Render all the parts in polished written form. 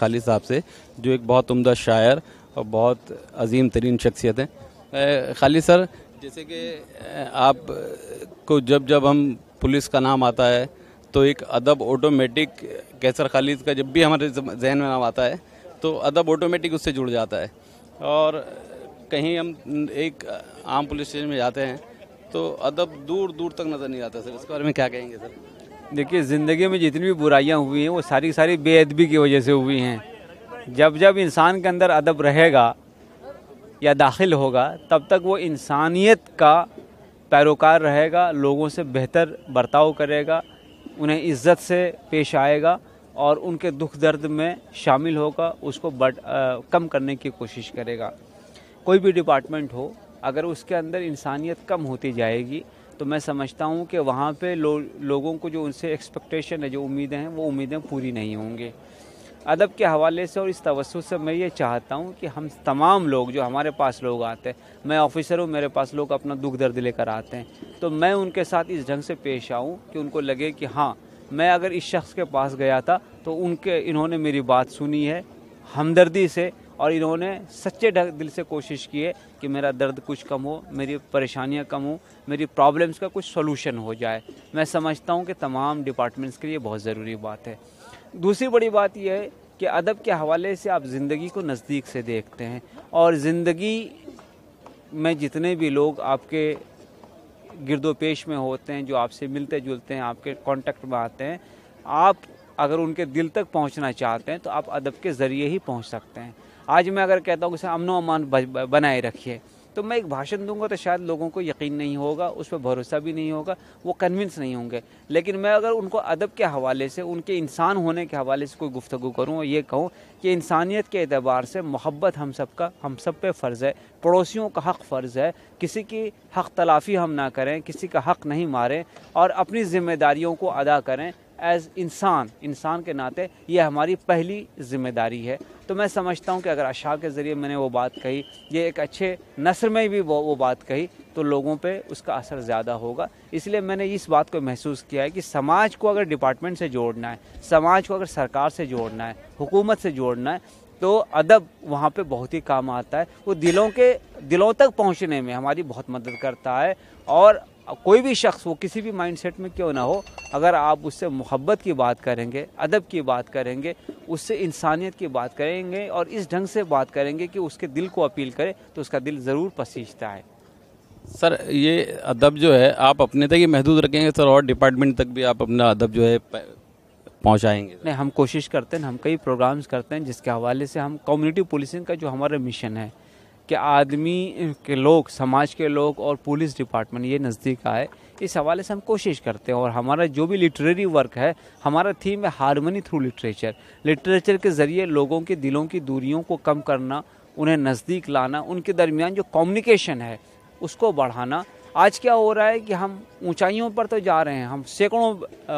خالد صاحب سے، جو ایک بہت عمدہ شاعر اور بہت عظیم ترین شخصیت ہیں۔ خالد سر، جیسے کہ آپ کو جب ہم پولیس کا نام آتا ہے تو ایک ادب آٹومیٹک، کیسر خالد کا جب بھی ہمارے ذہن میں نام آتا ہے تو ادب آٹومیٹک اس سے جڑ جاتا ہے، اور کہیں ہم ایک عام پولیس اسٹیشن میں جاتے ہیں تو ادب دور دور تک نظر نہیں آتا۔ سر اس کے بارے میں کیا کہیں گے؟ سر دیکھیے، زندگی میں جتنی بھی برائیاں ہوئی ہیں وہ ساری بے ادبی کی وجہ سے ہوئی ہیں۔ جب انسان کے اندر ادب رہے گا یا داخل ہوگا تب تک وہ انسانیت کا پیروکار رہے گا، لوگوں سے بہتر برتاؤ کرے گا، انہیں عزت سے پیش آئے گا اور ان کے دکھ درد میں شامل ہوگا، اس کو کم کرنے کی کوشش کرے گا۔ کوئی بھی ڈپارٹمنٹ ہو، اگر اس کے اندر انسانیت کم ہوتی جائے گی تو میں سمجھتا ہوں کہ وہاں پہ لوگوں کو جو ان سے ایکسپیکٹیشن ہے، جو امیدیں ہیں، وہ امیدیں پوری نہیں ہوں گی۔ ادب کے حوالے سے اور اس توسط سے میں یہ چاہتا ہوں کہ ہم تمام لوگ جو ہمارے پاس لوگ آتے ہیں، میں آفیسر ہوں، میرے پاس لوگ اپنا دکھ درد لے کر آتے ہیں، تو میں ان کے ساتھ اس ڈھنگ سے پیش آؤں کہ ان کو لگے کہ ہاں، میں اگر اس شخص کے پاس گیا تھا تو انہوں نے میری بات سنی ہے ہمدردی سے، اور انہوں نے سچے دل سے کوشش کی ہے کہ میرا درد کچھ کم ہو، میری پریشانیاں کم ہوں، میری پرابلمس کا کچھ سولوشن ہو جائے۔ میں سمجھتا ہوں کہ تمام ڈپارٹمنٹس کے لیے بہت ضروری بات ہے۔ دوسری بڑی بات یہ ہے کہ ادب کے حوالے سے آپ زندگی کو نزدیک سے دیکھتے ہیں، اور زندگی میں جتنے بھی لوگ آپ کے گرد و پیش میں ہوتے ہیں، جو آپ سے ملتے جلتے ہیں، آپ کے کانٹیکٹ میں آتے ہیں، آپ اگر ان کے دل تک پہنچنا چاہتے ہیں تو آپ ادب کے ذریعے ہی پہنچ سکتے ہیں۔ آج میں اگر کہتا ہوں کہ امن و امان بنائے رکھیے، تو میں ایک بھاشن دوں گا تو شاید لوگوں کو یقین نہیں ہوگا، اس پہ بھروسہ بھی نہیں ہوگا، وہ کنونس نہیں ہوں گے۔ لیکن میں اگر ان کو ادب کے حوالے سے، ان کے انسان ہونے کے حوالے سے کوئی گفتگو کروں اور یہ کہوں کہ انسانیت کے اعتبار سے محبت ہم سب پہ فرض ہے، پڑوسیوں کا حق فرض ہے، کسی کی حق تلافی ہم نہ کریں، کسی کا حق نہیں ماریں، اور اپنی ذمہ داریوں کو ادا کریں ایز انسان کے ناطے، یہ ہماری پہلی ذمہ داری ہے۔ تو میں سمجھتا ہوں کہ اگر اشعار کے ذریعے میں نے وہ بات کہی، یہ ایک اچھے نثر میں بھی وہ بات کہی، تو لوگوں پہ اس کا اثر زیادہ ہوگا۔ اس لیے میں نے اس بات کو محسوس کیا ہے کہ سماج کو اگر ڈپارٹمنٹ سے جوڑنا ہے، سماج کو اگر سرکار سے جوڑنا ہے، حکومت سے جوڑنا ہے، تو ادب وہاں پہ بہت ہی کام آتا ہے۔ وہ دلوں تک پہنچنے میں ہماری بہت مدد کرتا ہے، اور کوئی بھی شخص وہ کسی بھی مائنڈ سیٹ میں کیوں نہ ہو، اگر آپ اس سے محبت کی بات کریں گے، ادب کی بات کریں گے، اس سے انسانیت کی بات کریں گے اور اس ڈھنگ سے بات کریں گے کہ اس کے دل کو اپیل کرے، تو اس کا دل ضرور پسیجتا ہے۔ سر، یہ ادب جو ہے آپ اپنے تک ہی محدود رکھیں گے سر، اور ڈپارٹمنٹ تک بھی آپ اپنا ادب جو ہے پہنچائیں گے؟ نہیں، ہم کوشش کرتے ہیں، ہم کئی پروگرامز کرتے ہیں جس کے حوالے سے ہم کمیونٹی پولیسنگ کا جو ہمارا مشن ہے کہ آدمی کے لوگ، سماج کے لوگ اور پولیس ڈپارٹمنٹ یہ نزدیک آئے، اس حوالے سے ہم کوشش کرتے ہیں۔ اور ہمارا جو بھی لٹریری ورک ہے، ہمارا تھیم ہے ہارمنی تھرو لٹریچر کے ذریعے لوگوں کے دلوں کی دوریوں کو کم کرنا، انہیں نزدیک لانا، ان کے درمیان جو کمیونیکیشن ہے اس کو بڑھانا۔ آج کیا ہو رہا ہے کہ ہم اونچائیوں پر تو جا رہے ہیں، ہم سینکڑوں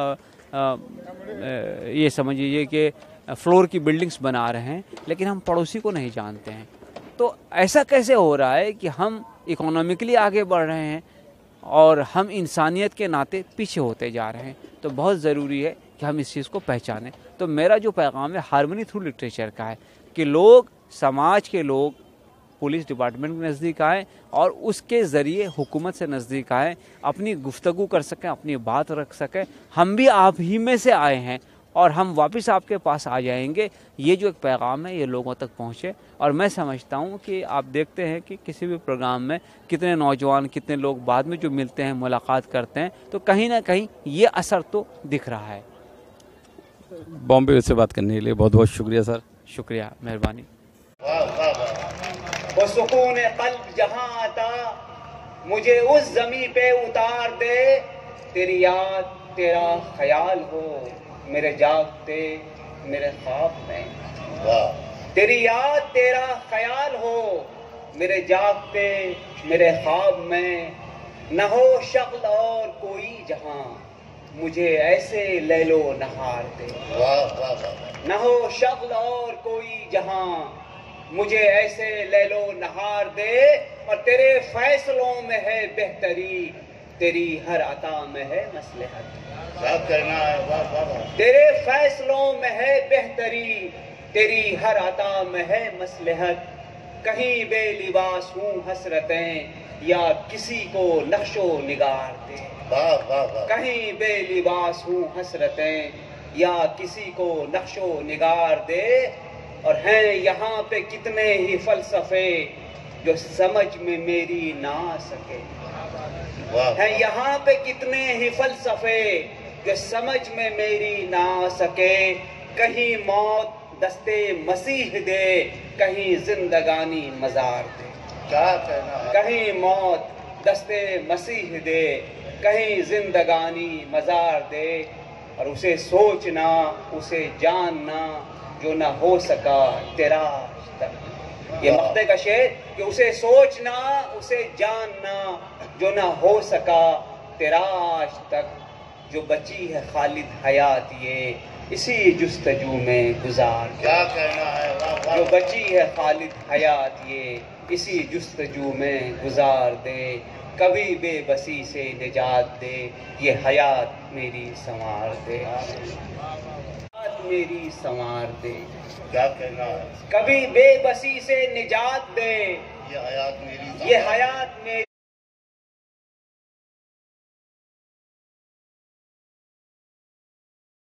یہ سمجھیے کہ فلور کی بلڈنگز بنا رہے ہیں، لیکن ہم پڑوسی کو نہیں جانتے ہیں۔ تو ایسا کیسے ہو رہا ہے کہ ہم اکنامکلی آگے بڑھ رہے ہیں اور ہم انسانیت کے ناطے پیچھے ہوتے جا رہے ہیں؟ تو بہت ضروری ہے کہ ہم اس چیز کو پہچانیں۔ تو میرا جو پیغام ہے ہارمنی تھرو لٹریچر کا ہے کہ سماج کے لوگ پولیس ڈپارٹمنٹ کے نزدیک آئیں اور اس کے ذریعے حکومت سے نزدیک آئیں، اپنی گفتگو کر سکیں، اپنی بات رکھ سکیں۔ ہم بھی آپ ہی میں سے آئے ہیں اور ہم واپس آپ کے پاس آ جائیں گے۔ یہ جو ایک پیغام ہے یہ لوگوں تک پہنچے، اور میں سمجھتا ہوں کہ آپ دیکھتے ہیں کہ کسی بھی پروگرام میں کتنے نوجوان، کتنے لوگ بعد میں جو ملتے ہیں، ملاقات کرتے ہیں، تو کہیں نہ کہیں یہ اثر تو دکھ رہا ہے۔ بامبے سے بات کرنے کے لیے بہت بہت شکریہ سر۔ شکریہ، مہربانی۔ وہ سکون قلب جہاں آتا مجھے اس زمیں پہ اتار دے، تیری یاد تیرا خیال ہو میرے جاگتے میرے خواب میں، تیری یاد تیرا خیال ہو میرے جاگتے میرے خواب میں، نہ ہو شغل اور کوئی جہاں مجھے ایسے لیل و نہار دے، نہ ہو شغل اور کوئی جہاں مجھے ایسے لیل و نہار دے، اور تیرے فیصلوں میں ہے بہتری، تیری ہر عطا میں ہے مصلحت، تیرے فیصلوں میں ہے بہتری، تیری ہر عطا میں ہے مصلحت، کہیں بے لباس ہوں حسرتیں یا کسی کو نقش و نگار دے، کہیں بے لباس ہوں حسرتیں یا کسی کو نقش و نگار دے، اور ہیں یہاں پہ کتنے ہی فلسفے جو سمجھ میں میری نہ آ سکے، ہیں یہاں پہ کتنے ہی فلسفے جو سمجھ میں میری نہ آ سکے، کہیں موت دستے مسیح دے، کہیں زندگانی مزار دے، کہیں موت دستے مسیح دے، کہیں زندگانی مزار دے، اور اسے سوچنا اسے جاننا جو نہ ہو سکا تیرا آج تک۔ یہ مقطع کا شعر کہ اسے سوچنا اسے جاننا جو نہ ہو سکا تیرا آج تک، جو بچی ہے خالد حیات یہ اسی جستجو میں گزار دے، کیا کہنا ہے، جو بچی ہے خالد حیات یہ اسی جستجو میں گزار دے، کبھی بے بسی سے نجات دے، یہ حیات میری سنوار دے، حیات میری سنوار دے، کیا کہنا ہے، کبھی بے بسی سے نجات دے، یہ حیات میری یہ حیات میری